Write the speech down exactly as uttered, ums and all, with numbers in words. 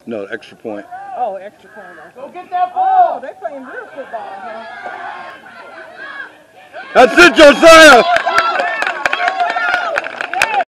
No, extra point. Oh, extra point. Go get that ball. Oh, they playing real football, huh? That's it, Josiah!